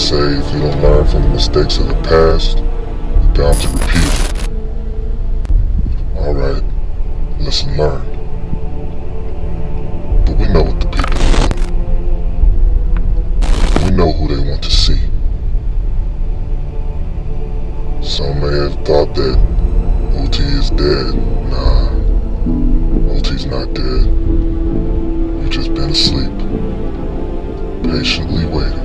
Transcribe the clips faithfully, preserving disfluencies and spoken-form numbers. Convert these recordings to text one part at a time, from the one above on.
say if you don't learn from the mistakes of the past, you're bound to repeat it. Alright, lesson learned. But we know what the people want. We know who they want to see. Some may have thought that O T is dead. Nah, O T's not dead. You've just been asleep, patiently waiting.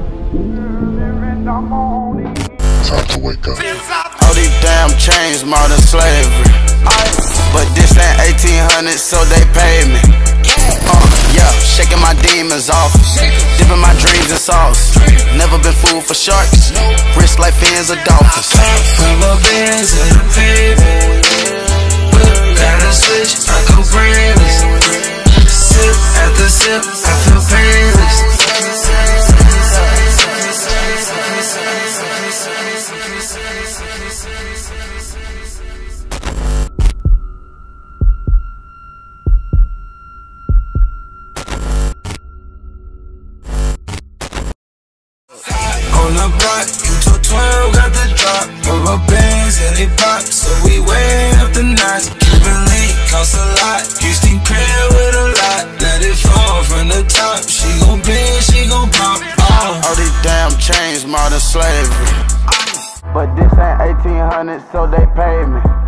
Time to wake up. All these damn chains, modern slavery. But this ain't eighteen hundred, so they pay me. Uh, yeah, shaking my demons off, dipping my dreams in sauce. Never been fooled for sharks, wrist like fins of dolphins. Rubber bands in the pavement, gotta switch, I go brainless. Sip after sip, I feel painless. On the block, you took twelve, got the drop. Rubber bands and they pop, so we way up the notch. Cuban link costs a lot, Houston crib with a lot. Let it fall from the top, she gon' bend, she gon' pop. Oh. All these damn chains, modern slavery. But this ain't eighteen hundred, so they pay me.